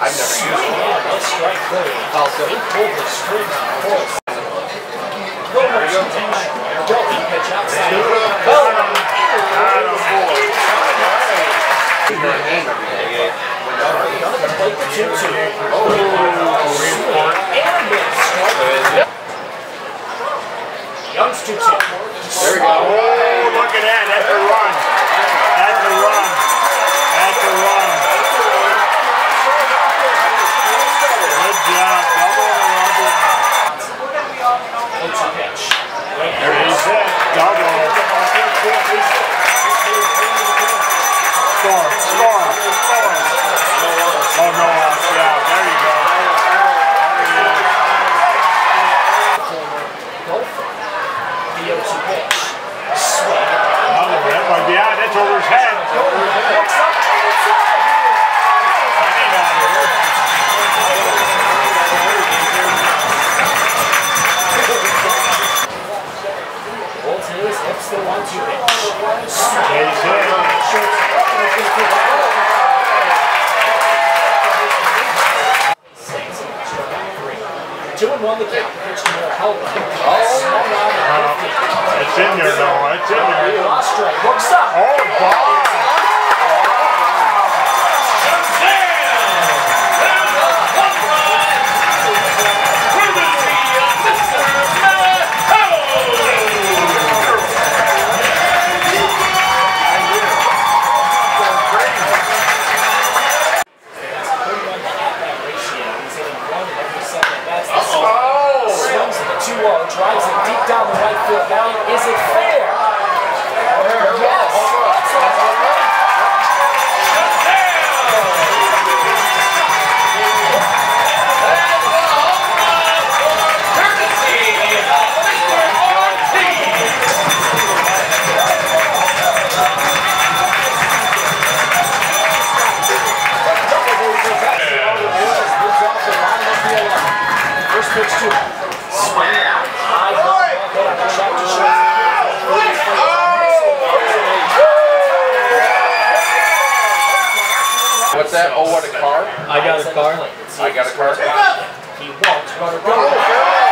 I've never used it. Let's strike third. Also, He pulled the string on the horse. Don't pitch outside. Plate the 2-2. And miss. Young's 2-2. there we go. Oh, look at that. That's a run. That's a run. That's a run. Good job. Double and run. It's a pitch. There it is. Double. Score. Score. Score. Oh, no outs. Yeah, there you go. The 0-2 pitch. Swing. That might be out. That's over his head. Looks up and it's out. Bolton's hips the 1-2 pitch. He's hit. 2-1 the count. Pitch to Miller Help. It's in there, though. It's in there. Lost strike. Looks up. Oh, ball. Drives it deep down the right field line. Is it fair? Yes. That's all right. First pitch to swing. What's that? Oh, what a car? I got a car. I got a car. He won't.